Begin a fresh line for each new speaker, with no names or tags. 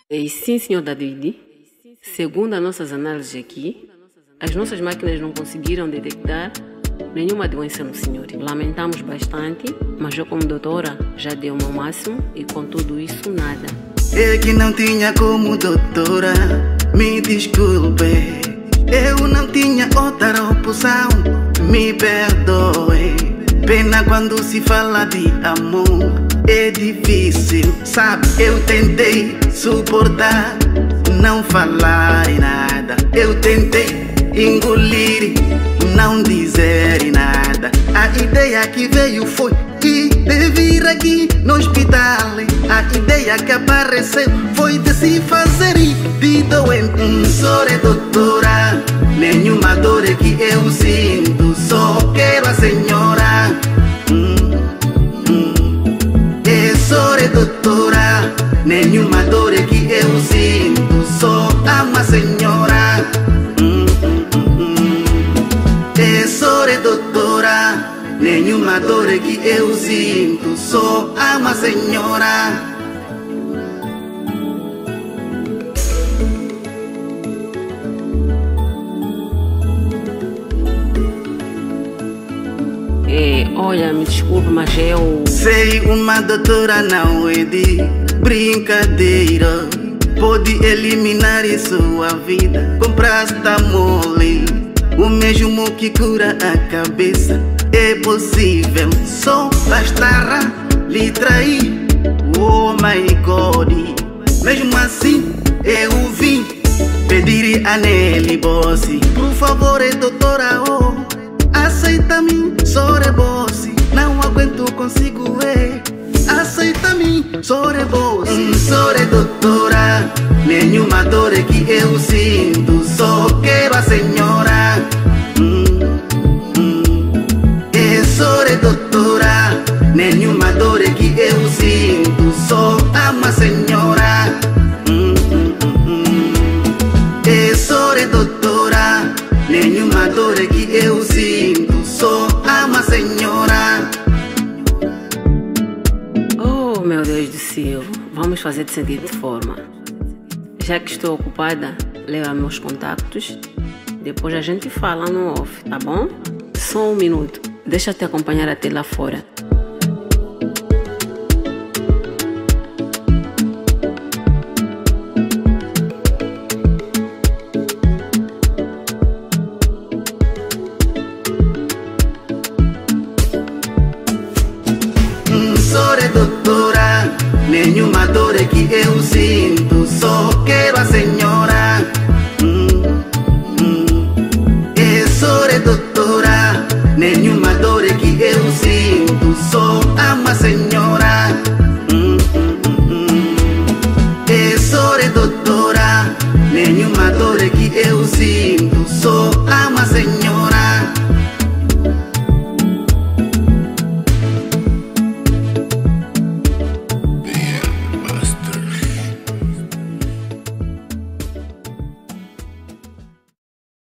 E sim, senhor David, segundo as nossas análises aqui, as nossas máquinas não conseguiram detectar nenhuma doença no senhor. Lamentamos bastante, mas eu como doutora já dei o meu máximo e com tudo isso nada.
É que não tinha como doutora, me desculpe. Eu não tinha outra opção, me perdoe. Pena quando se fala de amor, é difícil, sabe? Eu tentei suportar, não falar nada. Eu tentei engolir, não dizer nada. A ideia que veio foi de vir aqui no hospital. A ideia que apareceu foi de se fazer de doente. Sou doutora, nenhuma dor que eu sinto, só quero a senhora. Sou doutora, nenhuma dor que eu sinto, só amo a senhora. Sou doutora, nenhuma dor que eu sinto, só amo a senhora.
Olha, me desculpe, mas eu...
Sei, uma doutora não é de brincadeira. Pode eliminar sua vida com Prastamole, o mesmo que cura a cabeça. É possível, só bastará lhe trair. Oh my God, mesmo assim eu vim pedir a Nelly Boss, por favor, doutora, oh, aceita-me, sou boss, não aguento consigo, aceita-me, sou boss. Sou doutora, nenhuma dor que eu sinto, só quero a senhora. Sou doutora, nenhuma dor que eu sinto, só amo a senhora. Sou doutora, nenhuma dor que eu sinto, só amo a senhora.
Oh, meu Deus do céu, vamos fazer de seguinte forma. Já que estou ocupada, leva meus contactos, depois a gente fala no off, tá bom? Só um minuto, deixa eu te acompanhar até lá fora.
Sou doutora, nenhuma dor que eu sinto,